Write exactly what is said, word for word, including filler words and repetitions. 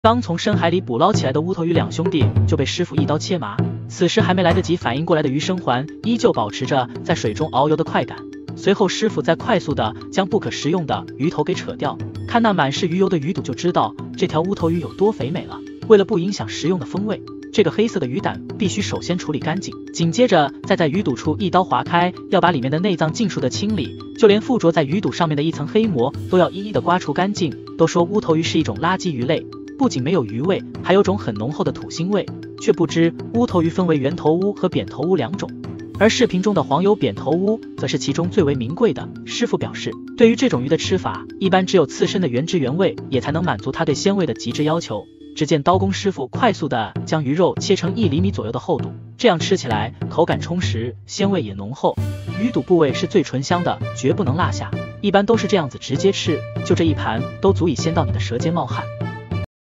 刚从深海里捕捞起来的乌头鱼两兄弟就被师傅一刀切麻。此时还没来得及反应过来的鱼生环依旧保持着在水中遨游的快感。随后师傅再快速的将不可食用的鱼头给扯掉，看那满是鱼油的鱼肚就知道这条乌头鱼有多肥美了。为了不影响食用的风味，这个黑色的鱼胆必须首先处理干净，紧接着再在鱼肚处一刀划开，要把里面的内脏尽数的清理，就连附着在鱼肚上面的一层黑膜都要一一的刮除干净。都说乌头鱼是一种垃圾鱼类，不仅没有鱼味，还有种很浓厚的土腥味，却不知乌头鱼分为圆头乌和扁头乌两种，而视频中的黄油扁头乌则是其中最为名贵的。师傅表示，对于这种鱼的吃法，一般只有刺身的原汁原味也才能满足他对鲜味的极致要求。只见刀工师傅快速的将鱼肉切成一厘米左右的厚度，这样吃起来口感充实，鲜味也浓厚。鱼肚部位是最醇香的，绝不能落下。一般都是这样子直接吃，就这一盘都足以鲜到你的舌尖冒汗。